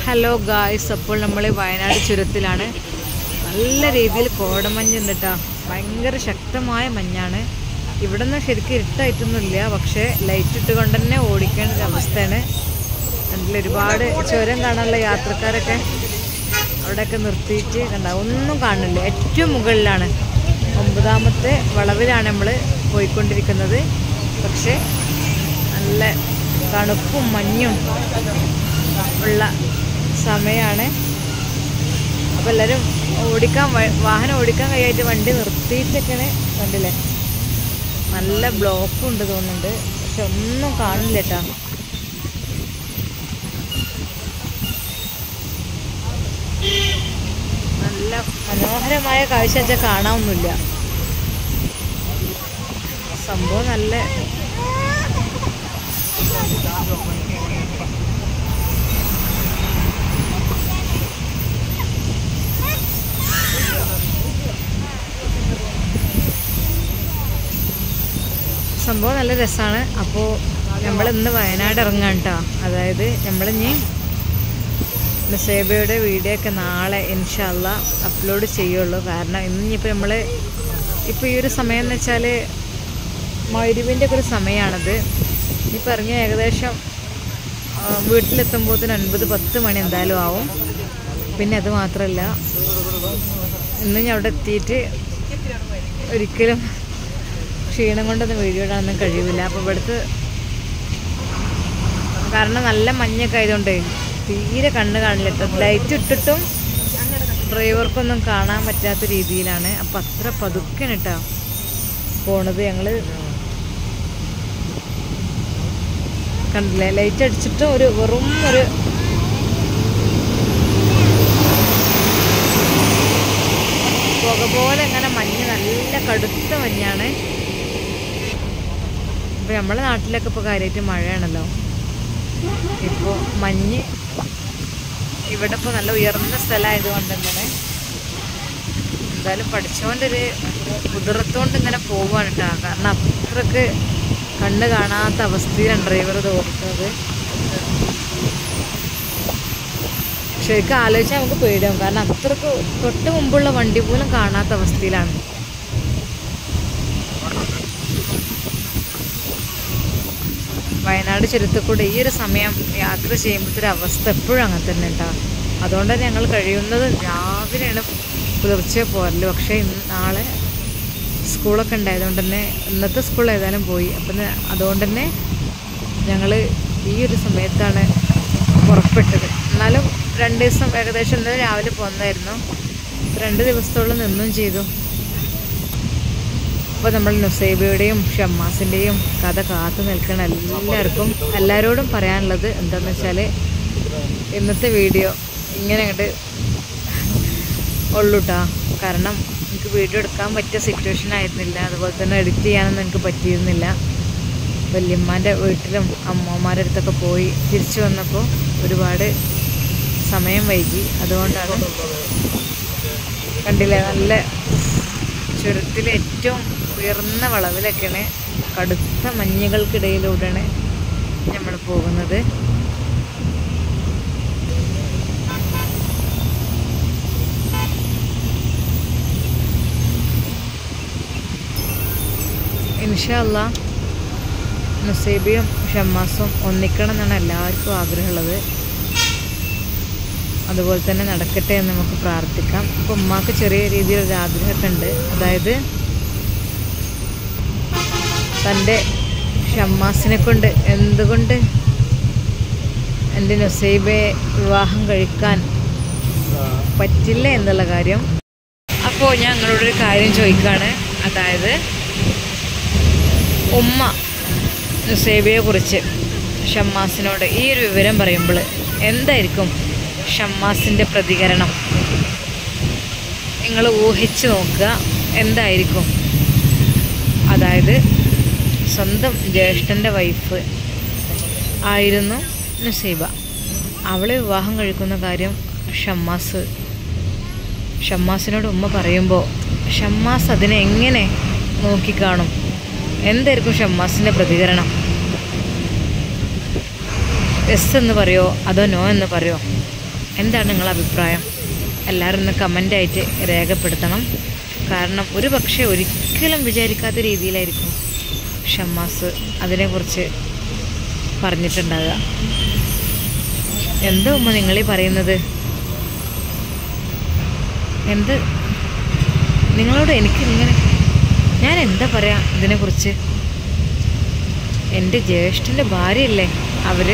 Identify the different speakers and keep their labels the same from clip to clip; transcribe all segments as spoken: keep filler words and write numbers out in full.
Speaker 1: Hello guys, അപ്പോൾ നമ്മൾ വയനാട് ചുരത്തിലാണ്. നല്ല രീതിയിൽ കോടമഞ്ഞുണ്ട് കേട്ടോ. ഭയങ്കര ശക്തമായ മഞ്ഞാണ്. ഇവിടെ നിന്ന് ശരിക്കും ഇരുട്ടായിട്ടൊന്നുമില്ല, പക്ഷേ ലൈറ്റ് ഇട്ടുകൊണ്ട് തന്നെ ഓടിക്കേണ്ട ഒരു അവസ്ഥയാണ്. അതിൽ ഒരുപാട് ചുരം കാണാനുള്ള യാത്രക്കാരൊക്കെ അവിടെയൊക്കെ നിർത്തിയിട്ട് കണ്ട ഒന്നും കാണില്ല. ഏറ്റവും മുകളിലാണ്, ഒമ്പതാമത്തെ വളവിലാണ് നമ്മൾ പോയിക്കൊണ്ടിരിക്കുന്നത്. പക്ഷേ നല്ല തണുപ്പും മഞ്ഞും ഉള്ള സമയമാണ്. അപ്പോൾ എല്ലാവരും ഓടിക്കാൻ വാഹനം ഓടിക്കാൻ കഴിയായിട്ട് വണ്ടി നിർത്തിയിട്ടൊക്കെയാണ്. കണ്ടില്ലേ, നല്ല ബ്ലോക്കും ഉണ്ട് തോന്നുന്നുണ്ട്, പക്ഷെ ഒന്നും കാണില്ല കേട്ടോ. നല്ല മനോഹരമായ കാഴ്ച വെച്ചാൽ കാണാനൊന്നുമില്ല. സംഭവം നല്ല സംഭവം നല്ല രസമാണ്. അപ്പോൾ നമ്മളിന്ന് വയനാട് ഇറങ്ങാം കേട്ടോ. അതായത് നമ്മളിനി നുസൈബയുടെ വീഡിയോ ഒക്കെ നാളെ ഇൻഷാ അല്ലാഹ് അപ്ലോഡ് ചെയ്യുള്ളൂ. കാരണം ഇന്നിപ്പോൾ നമ്മൾ ഇപ്പോൾ ഈ ഒരു സമയം എന്ന് വെച്ചാൽ മഗ്‌രിബിൻ്റെ ഒക്കെ ഒരു സമയമാണത്. ഈ പറഞ്ഞ ഏകദേശം വീട്ടിലെത്തുമ്പോഴത്തേന് ഒൻപത് പത്ത് മണി എന്തായാലും ആവും. പിന്നെ അത് മാത്രമല്ല, ഇന്ന് ഞാൻ അവിടെ എത്തിയിട്ട് ഒരിക്കലും ക്ഷീണം കൊണ്ടൊന്നും വീഡിയോ ഇടാനൊന്നും കഴിയില്ല. അപ്പോൾ ഇവിടുത്തെ കാരണം നല്ല മഞ്ഞൊക്കെ ആയതുകൊണ്ട് തീരെ കണ്ണ് കാണില്ല കേട്ടോ. ലൈറ്റ് ഇട്ടിട്ടും ഡ്രൈവർക്കൊന്നും കാണാൻ പറ്റാത്ത രീതിയിലാണ്. അപ്പം അത്ര പതുക്കെയാണ് കേട്ടോ പോണത്. ഞങ്ങൾ കണ്ടില്ലേ, ലൈറ്റ് അടിച്ചിട്ടും ഒരു വെറും ഒരു പുക പോലെ ഇങ്ങനെ മഞ്ഞ്, നല്ല കടുത്ത മഞ്ഞാണ്. ഇപ്പോൾ നമ്മുടെ നാട്ടിലൊക്കെ ഇപ്പോൾ കാര്യമായിട്ട് മഴയാണല്ലോ. ഇപ്പോൾ മഞ്ഞ് ഇവിടെ ഇപ്പോൾ നല്ല ഉയർന്ന സ്ഥലമായതുകൊണ്ട് തന്നെ എന്തായാലും പഠിച്ചുകൊണ്ടൊരു കുതിർത്തുകൊണ്ട് ഇങ്ങനെ പോവുകയാണ് കേട്ടോ. കാരണം അത്രക്ക് കണ്ണ് കാണാത്ത അവസ്ഥയിലാണ് ഡ്രൈവർ ഇത് ഓടിക്കുന്നത്. ശരിക്കും ആലോചിച്ചാൽ നമുക്ക് പേടിയാവും. കാരണം അത്രക്ക് തൊട്ട് മുമ്പുള്ള വണ്ടി പോലും കാണാത്ത അവസ്ഥയിലാണ്. വയനാട് ചുരത്തിൽ കൂടെ ഈ ഒരു സമയം യാത്ര ചെയ്യുമ്പോഴത്തെ ഒരു അവസ്ഥ എപ്പോഴും അങ്ങനെ തന്നെ ഉണ്ടാവും. അതുകൊണ്ട് തന്നെ ഞങ്ങൾ കഴിയുന്നത് രാവിലെയാണ് പുലർച്ചെ പോരല്. പക്ഷേ ഇന്ന് നാളെ സ്കൂളൊക്കെ ഉണ്ടായതുകൊണ്ട് തന്നെ ഇന്നത്തെ സ്കൂൾ ഏതായാലും പോയി. അപ്പം അതുകൊണ്ട് തന്നെ ഞങ്ങൾ ഈ ഒരു സമയത്താണ് പുറപ്പെട്ടത്. എന്നാലും രണ്ട് ദിവസം ഏകദേശം ഇന്നലെ രാവിലെ പോകുന്നതായിരുന്നു. രണ്ട് ദിവസത്തോളം നിന്നും ചെയ്തു. അപ്പോൾ നമ്മൾ നുസൈബയുടെയും ഷമ്മാസിൻ്റെയും കഥ കാത്തു നിൽക്കുന്ന എല്ലാവർക്കും എല്ലാവരോടും പറയാനുള്ളത് എന്താണെന്ന് വെച്ചാൽ, ഇന്നത്തെ വീഡിയോ ഇങ്ങനെ അങ്ങോട്ട് ഉള്ളൂ കേട്ടോ. കാരണം എനിക്ക് വീഡിയോ എടുക്കാൻ പറ്റിയ സിറ്റുവേഷൻ ആയിരുന്നില്ല. അതുപോലെ തന്നെ എഡിറ്റ് ചെയ്യാനൊന്നും എനിക്ക് പറ്റിയിരുന്നില്ല. വല്യമ്മാൻ്റെ വീട്ടിലും അമ്മമാരുടെ അടുത്തൊക്കെ പോയി തിരിച്ചു വന്നപ്പോൾ ഒരുപാട് സമയം വൈകി. അതുകൊണ്ടാണ് കണ്ടില്ലേ, നല്ല ചുരത്തിലെ ഏറ്റവും ഉയർന്ന വളവിലൊക്കെയാണ്, കടുത്ത മഞ്ഞുകൾക്കിടയിലൂടെയാണ് നമ്മൾ പോകുന്നത്. ഇൻഷാ അല്ലാഹ് നുസൈബയും ഷമ്മാസും ഒന്നിക്കണം എന്നാണ് എല്ലാവർക്കും ആഗ്രഹമുള്ളത്. അതുപോലെ തന്നെ നടക്കട്ടെ എന്ന് നമുക്ക് പ്രാർത്ഥിക്കാം. ഇപ്പോൾ ഉമ്മാക്ക് ചെറിയ രീതിയിലൊരു ആഗ്രഹമൊക്കെ ഉണ്ട്. അതായത് തൻ്റെ ഷമ്മാസിനെ കൊണ്ട് എന്തുകൊണ്ട് എൻ്റെ നുസൈബയെ വിവാഹം കഴിക്കാൻ പറ്റില്ല എന്നുള്ള കാര്യം. അപ്പോൾ ഞാൻ നിങ്ങളോടൊരു കാര്യം ചോദിക്കുകയാണ്. അതായത് ഉമ്മ നുസൈബയെ കുറിച്ച് ഷമ്മാസിനോട് ഈ ഒരു വിവരം പറയുമ്പോൾ എന്തായിരിക്കും ഷമ്മാസിൻ്റെ പ്രതികരണം? നിങ്ങൾ ഊഹിച്ച് നോക്കുക എന്തായിരിക്കും. അതായത് സ്വന്തം ജ്യേഷ്ഠൻ്റെ വൈഫ് ആയിരുന്നു നുസൈബ. അവളെ വിവാഹം കഴിക്കുന്ന കാര്യം ഷമ്മാസ് ഷമ്മാസിനോട് ഉമ്മ പറയുമ്പോൾ ഷമ്മാസ് അതിനെ എങ്ങനെ നോക്കിക്കാണും? എന്തായിരിക്കും ഷമ്മാസിൻ്റെ പ്രതികരണം? യെസ് എന്ന് പറയുമോ അതോ നോ എന്ന് പറയുമോ? എന്താണ് നിങ്ങളുടെ അഭിപ്രായം? എല്ലാവരും ഒന്ന് കമൻ്റായിട്ട് രേഖപ്പെടുത്തണം. കാരണം ഒരു പക്ഷേ ഒരിക്കലും വിചാരിക്കാത്ത രീതിയിലായിരിക്കും ഷമ്മാസ് അതിനെക്കുറിച്ച് പറഞ്ഞിട്ടുണ്ടാകുക. എന്താ ഉമ്മ നിങ്ങളീ പറയുന്നത്? എന്ത് നിങ്ങളോട് എനിക്ക് ഇങ്ങനെ ഞാൻ എന്താ പറയാ ഇതിനെക്കുറിച്ച്? എൻ്റെ ജ്യേഷ്ഠൻ്റെ ഭാര്യയല്ലേ അവർ,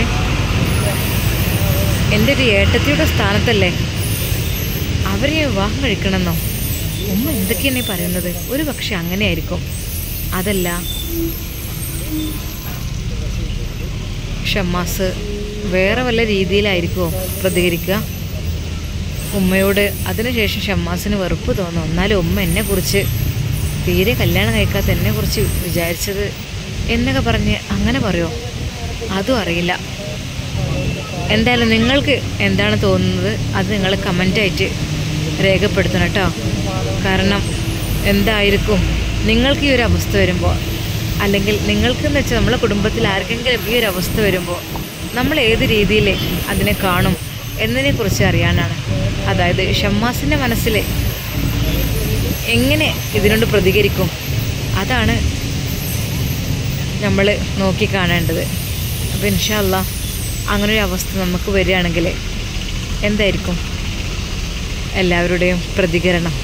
Speaker 1: എൻ്റെ ഒരു ഏട്ടത്തിയുടെ സ്ഥാനത്തല്ലേ അവരെ വിവാഹം കഴിക്കണമെന്നോ? ഉമ്മ എന്തൊക്കെയാണ് ഈ പറയുന്നത്? ഒരു പക്ഷെ അങ്ങനെയായിരിക്കും. അതല്ല ഷമ്മാസ് വേറെ വല്ല രീതിയിലായിരിക്കുമോ പ്രതികരിക്കുക ഉമ്മയോട്? അതിനുശേഷം ഷമ്മാസിന് വെറുപ്പ് തോന്നും. എന്നാലും ഉമ്മ എന്നെക്കുറിച്ച് തീരെ കല്യാണം കഴിക്കാത്ത എന്നെക്കുറിച്ച് വിചാരിച്ചത് എന്നൊക്കെ പറഞ്ഞ് അങ്ങനെ പറയുമോ? അതും അറിയില്ല. എന്തായാലും നിങ്ങൾക്ക് എന്താണ് തോന്നുന്നത് അത് നിങ്ങൾ കമൻ്റായിട്ട് രേഖപ്പെടുത്തണം കേട്ടോ. കാരണം എന്തായിരിക്കും നിങ്ങൾക്ക് ഈ ഒരു അവസ്ഥ വരുമ്പോൾ, അല്ലെങ്കിൽ നിങ്ങൾക്കെന്ന് വെച്ചാൽ നമ്മളെ കുടുംബത്തിൽ ആർക്കെങ്കിലും ഈ ഒരു അവസ്ഥ വരുമ്പോൾ നമ്മൾ ഏത് രീതിയിൽ അതിനെ കാണും എന്നതിനെക്കുറിച്ച് അറിയാനാണ്. അതായത് ഷമ്മാസിൻ്റെ മനസ്സിൽ എങ്ങനെ ഇതിനോട് പ്രതികരിക്കും അതാണ് നമ്മൾ നോക്കിക്കാണേണ്ടത്. അപ്പോൾ ഇൻഷാ അല്ലാഹ് അങ്ങനൊരു അവസ്ഥ നമുക്ക് വരികയാണെങ്കിൽ എന്തായിരിക്കും എല്ലാവരുടെയും പ്രതികരണം?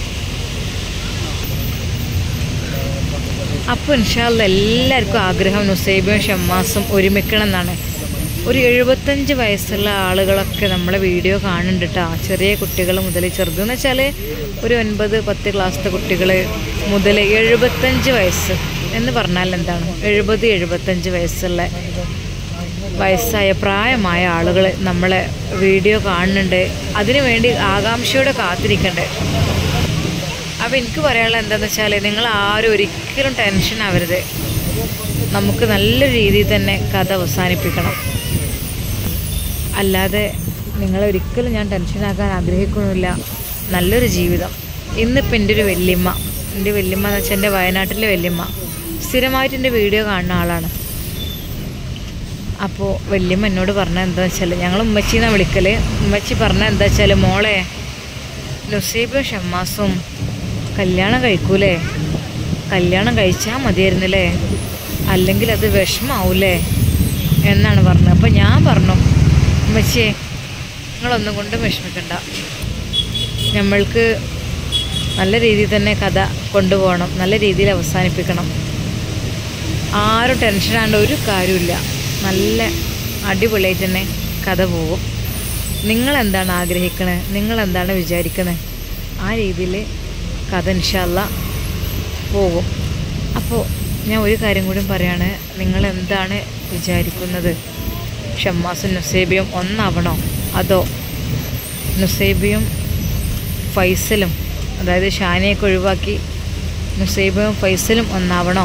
Speaker 1: അപ്പോൾ ഇൻഷാ അല്ലാഹ് എല്ലാവർക്കും ആഗ്രഹം നുസൈബയും ഷമ്മാസും ഒരുമിക്കണം എന്നാണ്. ഒരു എഴുപത്തഞ്ച് വയസ്സുള്ള ആളുകളൊക്കെ നമ്മളെ വീഡിയോ കാണുന്നുണ്ട് കേട്ടോ. ചെറിയ കുട്ടികൾ മുതൽ, ചെറുതെന്ന് വെച്ചാൽ ഒരു ഒൻപത് പത്ത് ക്ലാസ്സിലെ കുട്ടികൾ മുതൽ എഴുപത്തഞ്ച് വയസ്സ് എന്ന് പറഞ്ഞാൽ എന്താണ്, എഴുപത് എഴുപത്തഞ്ച് വയസ്സുള്ള വയസ്സായ പ്രായമായ ആളുകൾ നമ്മളെ വീഡിയോ കാണുന്നുണ്ട്. അതിനു വേണ്ടി ആകാംക്ഷയോടെ കാത്തിരിക്കണ്ടേ. അപ്പോൾ എനിക്ക് പറയാനുള്ളത് എന്താണെന്ന് വെച്ചാൽ നിങ്ങൾ ആരും ഒരിക്കലും ടെൻഷൻ ആവരുത്. നമുക്ക് നല്ല രീതിയിൽ തന്നെ കഥ അവസാനിപ്പിക്കണം. അല്ലാതെ നിങ്ങളൊരിക്കലും ഞാൻ ടെൻഷനാക്കാൻ ആഗ്രഹിക്കുന്നില്ല. നല്ലൊരു ജീവിതം. ഇന്നിപ്പോൾ എൻ്റെ ഒരു വല്യമ്മ, എൻ്റെ വല്യമ്മ എന്ന് വെച്ചാൽ എൻ്റെ വയനാട്ടിലെ വല്യമ്മ സ്ഥിരമായിട്ട് എൻ്റെ വീഡിയോ കാണുന്ന ആളാണ്. അപ്പോൾ വല്യമ്മ എന്നോട് പറഞ്ഞത് എന്താ വെച്ചാൽ, ഞങ്ങൾ ഉമ്മച്ചിന്നാണ് വിളിക്കൽ. ഉമ്മച്ചി പറഞ്ഞത് എന്താ വെച്ചാൽ, മോളെ നുസൈബും ഷമ്മാസും കല്യാണം കഴിക്കൂലേ? കല്യാണം കഴിച്ചാൽ മതിയായിരുന്നില്ലേ, അല്ലെങ്കിൽ അത് വിഷമാവൂലേ എന്നാണ് പറഞ്ഞത്. അപ്പോൾ ഞാൻ പറഞ്ഞു, ഉമ്മച്ചിയെ നിങ്ങളൊന്നും കൊണ്ടും വിഷമിക്കണ്ട, നമ്മൾക്ക് നല്ല രീതിയിൽ തന്നെ കഥ കൊണ്ടുപോകണം, നല്ല രീതിയിൽ അവസാനിപ്പിക്കണം. ആരും ടെൻഷനാണ്ട് ഒരു കാര്യമില്ല. നല്ല അടിപൊളിയായിട്ട് തന്നെ കഥ പോകും. നിങ്ങളെന്താണ് ആഗ്രഹിക്കണത്, നിങ്ങളെന്താണ് വിചാരിക്കുന്നത്, ആ രീതിയിൽ കഥ ഇൻഷാ അല്ലാഹ് പോകും. അപ്പോൾ ഞാൻ ഒരു കാര്യം കൂടി പറയാണ്, നിങ്ങളെന്താണ് വിചാരിക്കുന്നത്? ഷമ്മാസും നുസൈബയും ഒന്നാവണോ, അതോ നുസൈബയും ഫൈസലും, അതായത് ഷാനിയൊക്കെ ഒഴിവാക്കി നുസൈബയും ഫൈസലും ഒന്നാവണോ,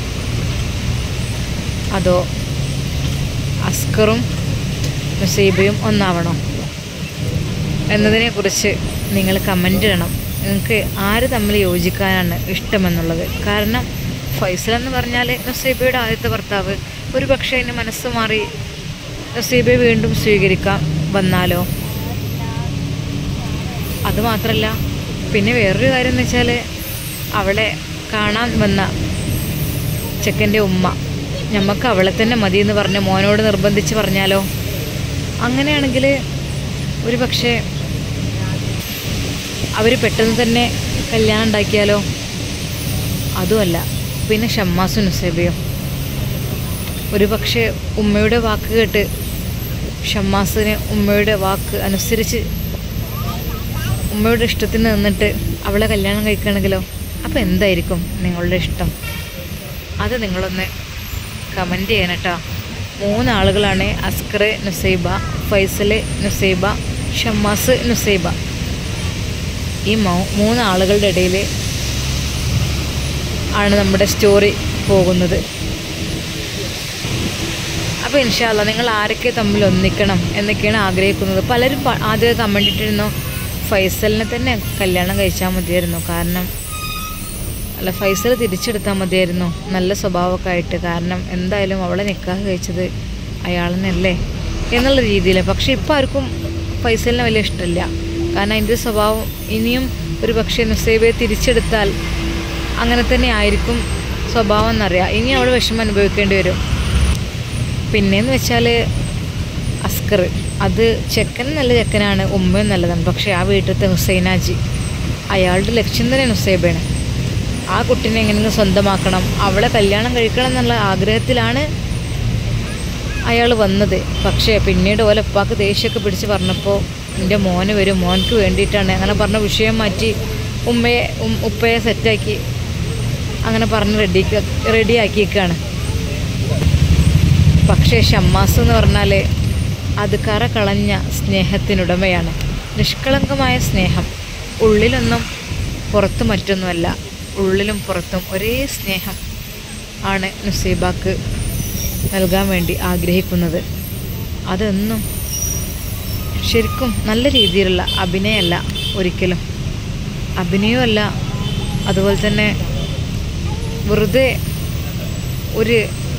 Speaker 1: അതോ അസ്കറും നുസൈബയും ഒന്നാവണോ എന്നതിനെക്കുറിച്ച് നിങ്ങൾ കമൻ്റ് ഇടണം. നിങ്ങൾക്ക് ആര് തമ്മിൽ യോജിക്കാനാണ് ഇഷ്ടമെന്നുള്ളത്. കാരണം ഫൈസൽ എന്ന് പറഞ്ഞാൽ നുസൈബയുടെ ആദ്യത്തെ ഭർത്താവ്. ഒരു പക്ഷേ അതിന് മനസ്സ് മാറി നുസൈബയെ വീണ്ടും സ്വീകരിക്കാൻ വന്നാലോ? അതുമാത്രമല്ല, പിന്നെ വേറൊരു കാര്യം എന്ന് വെച്ചാൽ, അവളെ കാണാൻ വന്ന ചെക്കൻ്റെ ഉമ്മ നമുക്ക് അവളെ തന്നെ മതിയെന്ന് പറഞ്ഞ് മോനോട് നിർബന്ധിച്ച് പറഞ്ഞാലോ? അങ്ങനെയാണെങ്കിൽ ഒരു പക്ഷേ അവർ പെട്ടെന്ന് തന്നെ കല്യാണം ഉണ്ടാക്കിയാലോ? അതുമല്ല, പിന്നെ ഷമ്മാസും നുസൈബയും ഒരു പക്ഷേ ഉമ്മയുടെ വാക്ക് കേട്ട് ഷമ്മാസിന് ഉമ്മയുടെ വാക്ക് അനുസരിച്ച് ഉമ്മയുടെ ഇഷ്ടത്തിന് നിന്നിട്ട് അവളെ കല്യാണം കഴിക്കുകയാണെങ്കിലോ? അപ്പോൾ എന്തായിരിക്കും നിങ്ങളുടെ ഇഷ്ടം? അത് നിങ്ങളൊന്ന് കമൻ്റ് ചെയ്യണം കേട്ടോ. മൂന്നാളുകളാണ്, അസ്കർ നുസൈബ, ഫൈസൽ നുസൈബ, ഷമ്മാസ് നുസൈബ. ഈ മൂ മൂന്നാളുകളുടെ ഇടയിൽ ആണ് നമ്മുടെ സ്റ്റോറി പോകുന്നത്. അപ്പോൾ ഇൻഷാ അല്ലാഹ് നിങ്ങൾ ആരൊക്കെ തമ്മിൽ ഒന്നിക്കണം എന്നൊക്കെയാണ് ആഗ്രഹിക്കുന്നത്. പലരും ആദ്യം കമൻ്റ് ഇട്ടിരുന്നു ഫൈസലിനെ തന്നെ കല്യാണം കഴിച്ചാൽ മതിയായിരുന്നു, കാരണം അല്ല ഫൈസൽ തിരിച്ചെടുത്താൽ മതിയായിരുന്നു നല്ല സ്വഭാവമൊക്കെ ആയിട്ട്, കാരണം എന്തായാലും അവളെ നിക്കാഹ് കഴിച്ചത് അയാളെന്നല്ലേ എന്നുള്ള രീതിയിൽ. പക്ഷേ ഇപ്പോൾ ആർക്കും ഫൈസലിനെ വലിയ ഇഷ്ടമില്ല. കാരണം അതിൻ്റെ സ്വഭാവം ഇനിയും ഒരു പക്ഷേ നുസൈബയെ തിരിച്ചെടുത്താൽ അങ്ങനെ തന്നെ ആയിരിക്കും സ്വഭാവം എന്നറിയാം. ഇനി അവൾ വിഷമം അനുഭവിക്കേണ്ടി വരും. പിന്നെയെന്ന് വെച്ചാൽ അസ്കർ, അത് ചെക്കൻ നല്ല ചെക്കനാണ്, ഉമ്മയും നല്ലതാണ്. പക്ഷേ ആ വീട്ടിലത്തെ ഹുസൈനാജി, അയാളുടെ ലക്ഷ്യം തന്നെ നുസൈബയാണ്. ആ കുട്ടീനെ എങ്ങനെയെങ്കിലും സ്വന്തമാക്കണം, അവളെ കല്യാണം കഴിക്കണം എന്നുള്ള ആഗ്രഹത്തിലാണ് അയാൾ വന്നത്. പക്ഷേ പിന്നീട് ഓലെ ഉപ്പാക്ക് ദേഷ്യമൊക്കെ പിടിച്ച് പറഞ്ഞപ്പോൾ എൻ്റെ മോന് വരും, മോനക്ക് വേണ്ടിയിട്ടാണ് അങ്ങനെ പറഞ്ഞ വിഷയം മാറ്റി ഉമ്മയെ ഉപ്പയെ സെറ്റാക്കി അങ്ങനെ പറഞ്ഞ് റെഡി റെഡിയാക്കിയേക്കാണ്. പക്ഷേ ഷമ്മാസ് എന്ന് പറഞ്ഞാൽ അത് കറ കളഞ്ഞ സ്നേഹത്തിനുടമയാണ്. നിഷ്കളങ്കമായ സ്നേഹം, ഉള്ളിലൊന്നും പുറത്തും മറ്റൊന്നുമല്ല, ഉള്ളിലും പുറത്തും ഒരേ സ്നേഹം ആണ് നുസൈബാക്ക് നൽകാൻ വേണ്ടി ആഗ്രഹിക്കുന്നത്. അതൊന്നും ശരിക്കും നല്ല രീതിയിലുള്ള അഭിനയമല്ല, ഒരിക്കലും അഭിനയമല്ല. അതുപോലെ തന്നെ വെറുതെ ഒരു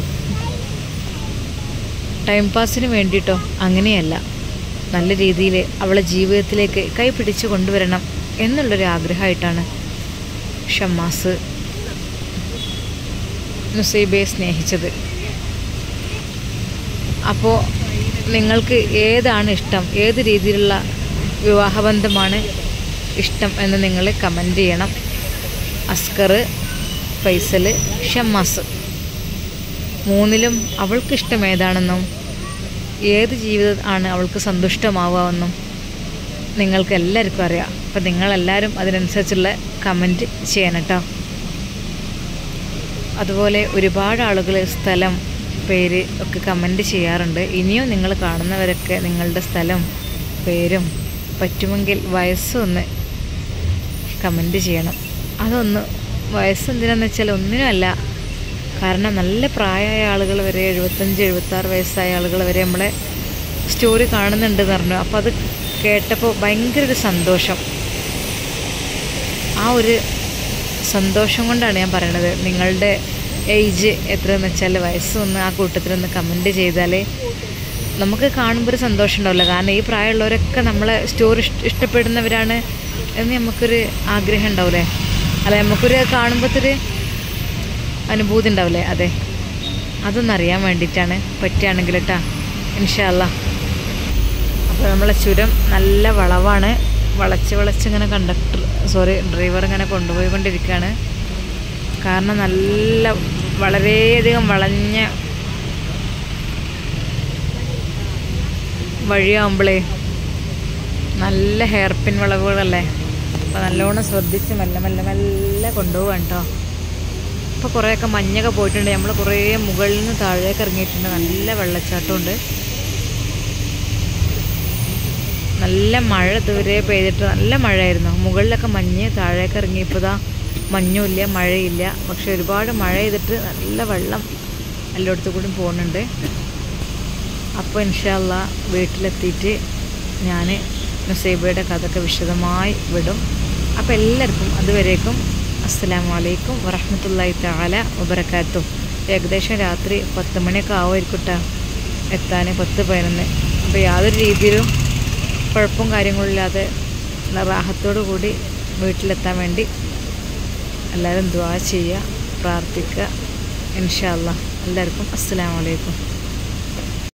Speaker 1: ടൈം പാസിന് വേണ്ടിയിട്ടോ അങ്ങനെയല്ല. നല്ല രീതിയിൽ അവളെ ജീവിതത്തിലേക്ക് കൈ പിടിച്ച് കൊണ്ടുവരണം എന്നുള്ളൊരു ആഗ്രഹമായിട്ടാണ് ഷമ്മാസ് നുസൈബയെ സ്നേഹിച്ചത്. അപ്പോൾ നിങ്ങൾക്ക് ഏതാണ് ഇഷ്ടം, ഏത് രീതിയിലുള്ള വിവാഹബന്ധമാണ് ഇഷ്ടം എന്ന് നിങ്ങൾ കമൻറ്റ് ചെയ്യണം. അസ്കർ, ഫൈസൽ, ഷമ്മാസ് മൂന്നിലും അവൾക്കിഷ്ടം ഏതാണെന്നും ഏത് ജീവിതം ആണ് അവൾക്ക് സന്തുഷ്ടമാവാമെന്നും നിങ്ങൾക്ക് എല്ലാവർക്കും അറിയാം. അപ്പം നിങ്ങളെല്ലാവരും അതിനനുസരിച്ചുള്ള കമൻറ്റ് ചെയ്യണം കേട്ടോ. അതുപോലെ ഒരുപാട് ആളുകൾ സ്ഥലം, പേര് ഒക്കെ കമൻറ്റ് ചെയ്യാറുണ്ട്. ഇനിയും നിങ്ങൾ കാണുന്നവരൊക്കെ നിങ്ങളുടെ സ്ഥലം, പേരും പറ്റുമെങ്കിൽ വയസ്സൊന്ന് കമൻറ്റ് ചെയ്യണം. അതൊന്ന് വയസ്സ് എന്തിനാന്ന് വെച്ചാൽ ഒന്നിനുമല്ല, കാരണം നല്ല പ്രായമായ ആളുകൾ വരെ, എഴുപത്തഞ്ച് എഴുപത്താറ് വയസ്സായ ആളുകൾ വരെ നമ്മളെ സ്റ്റോറി കാണുന്നുണ്ടെന്ന് പറഞ്ഞു. അപ്പോൾ അത് കേട്ടപ്പോൾ ഭയങ്കര ഒരു സന്തോഷം. ആ ഒരു സന്തോഷം കൊണ്ടാണ് ഞാൻ പറയണത്. നിങ്ങളുടെ ഏജ് എത്രയെന്ന് വെച്ചാൽ വയസ്സൊന്ന് ആ കൂട്ടത്തിലൊന്ന് കമൻറ്റ് ചെയ്താലേ നമുക്ക് കാണുമ്പോൾ ഒരു സന്തോഷം ഉണ്ടാവില്ല. കാരണം ഈ പ്രായമുള്ളവരൊക്കെ നമ്മളെ സ്റ്റോറി ഇഷ്ടപ്പെടുന്നവരാണ് എന്ന് നമുക്കൊരു ആഗ്രഹം ഉണ്ടാവില്ലേ, അല്ല നമുക്കൊരു കാണുമ്പോഴത്തൊരു അനുഭൂതി ഉണ്ടാവില്ലേ. അതെ, അതൊന്നറിയാൻ വേണ്ടിയിട്ടാണ്. പറ്റുകയാണെങ്കിൽ കേട്ടോ, ഇൻഷാ അല്ലാഹ്. അപ്പോൾ നമ്മളെ ചുരം നല്ല വളവാണ്, വളച്ച് വളച്ചിങ്ങനെ കണ്ടക്ടർ സോറി ഡ്രൈവർ ഇങ്ങനെ കൊണ്ടുപോയിക്കൊണ്ടിരിക്കുകയാണ്. കാരണം നല്ല വളരെയധികം വളഞ്ഞ വഴിയാകുമ്പോഴേ നല്ല ഹെയർ പിൻ വളവുകളല്ലേ, അപ്പോൾ നല്ലോണം ശ്രദ്ധിച്ച് മെല്ലെ മെല്ലെ മെല്ലെ കൊണ്ടുപോകാം കേട്ടോ. ഇപ്പോൾ കുറേയൊക്കെ മഞ്ഞൊക്കെ പോയിട്ടുണ്ട്, നമ്മൾ കുറേ മുകളിൽ നിന്ന് താഴേക്ക് ഇറങ്ങിയിട്ടുണ്ട്. നല്ല വെള്ളച്ചാട്ടമുണ്ട്, നല്ല മഴ ഇതുവരെ പെയ്തിട്ട് നല്ല മഴയായിരുന്നു. മുകളിലൊക്കെ മഞ്ഞ്, താഴേക്ക് ഇറങ്ങിയപ്പോൾ ഇതാ മഞ്ഞുമില്ല മഴയില്ല. പക്ഷെ ഒരുപാട് മഴ ചെയ്തിട്ട് നല്ല വെള്ളം എല്ലായിടത്തു കൂടി പോകുന്നുണ്ട്. അപ്പോൾ ഇൻഷാ അല്ലാഹ് വീട്ടിലെത്തിയിട്ട് ഞാൻ നുസൈബയുടെ കഥയൊക്കെ വിശദമായി വിടും. അപ്പോൾ എല്ലാവർക്കും അതുവരേക്കും അസ്സലാമു അലൈക്കും വറഹ്മത്തുള്ളാഹി തആല വബറകാതുഹു. ഏകദേശം രാത്രി പത്ത് മണിയൊക്കെ ആവുമായിരിക്കട്ടെ എത്താൻ, പത്ത് പതിനൊന്ന്. അപ്പോൾ യാതൊരു രീതിയിലും കുഴപ്പവും കാര്യങ്ങളില്ലാതെ റാഹത്തോടു കൂടി വീട്ടിലെത്താൻ വേണ്ടി എല്ലാവരും ദുആ ചെയ്യുക, പ്രാർത്ഥിക്കുക. ഇൻഷാ അല്ലാഹ്. എല്ലാവർക്കും അസ്സലാമു അലൈക്കും.